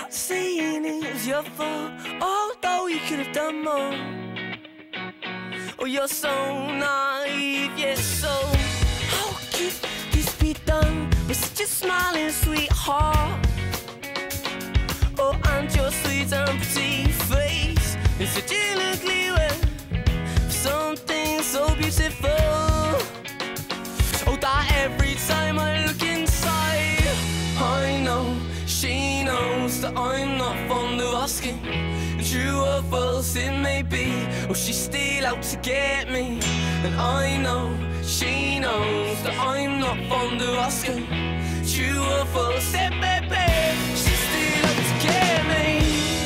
start saying it was your fault, although you could have done more. Oh, you're so naive, yes, so how could this be done with such a smiling sweetheart? Oh, and your sweet and pretty face is such an ugly way for something so beautiful. Oh, that every time I look inside, I know she knows that I'm not fond of asking. True or false it may be, or she's still out to get me. And I know she knows that I'm not fond of asking. True or false it may be, she's still out to get me.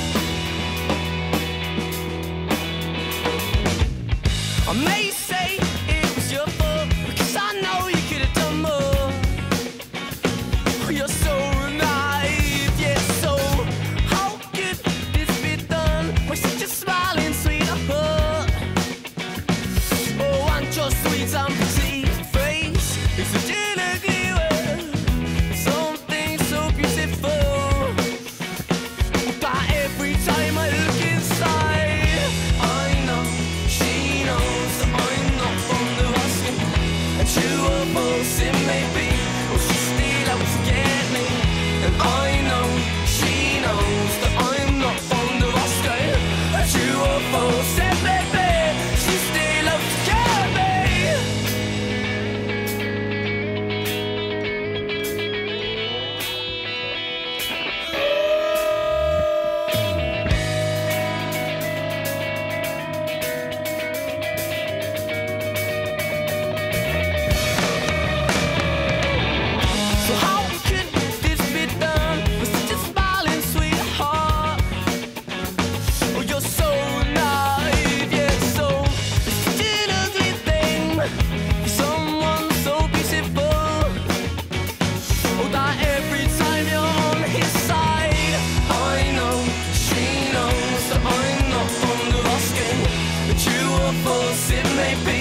I may say it was your fault, because I know you could have done more. You're so naive, yeah, so how could this be done with such a smiling sweetheart? Oh, and your sweet and pretty face is such an ugly word, something so beautiful. But every time I look inside, I know she knows that I'm not fond of asking. And true or false it may be, or she's still out to get me. And I know she knows that I'm not fond of asking. And true or false it may be, she's still out to get me. So how could this be done with such a smiling sweetheart? Oh, you're so naive, yeah, so it's such an ugly thing for someone so beautiful. Oh, that every time you're on his side, I know she knows that I'm not fond of asking. But true or false it may be,